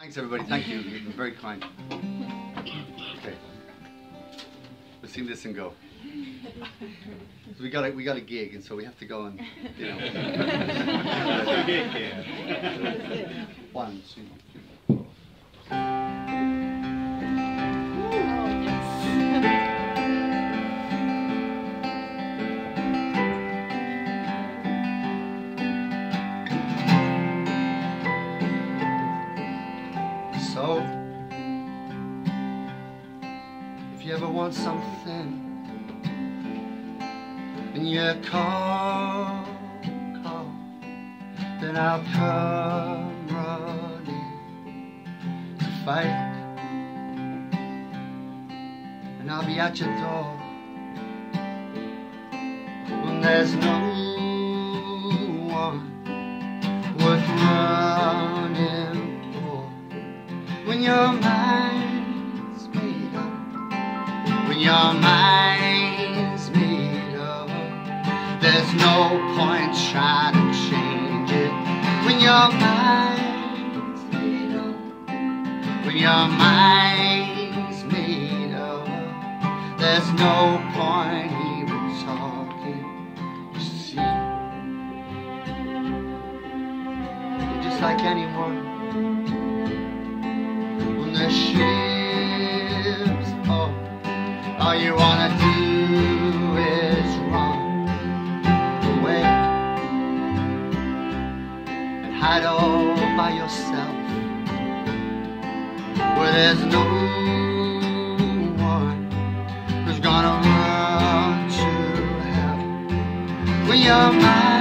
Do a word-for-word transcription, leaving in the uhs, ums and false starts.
Thanks everybody, thank you, you've been very kind. Okay, let's sing this and go. So we got a, we got a gig, and so we have to go and, you know. One, two, three, four. So, if you ever want something and you call, call, then I'll come running to fight, and I'll be at your door when there's no one worth running. When your mind's made up, when your mind's made up, there's no point trying to change it. When your mind's made up, when your mind's made up, there's no point even talking. You see, you're just like anyone. The ships, oh, all you wanna do is run away and hide all by yourself, where there's no one who's gonna run to help. When your mind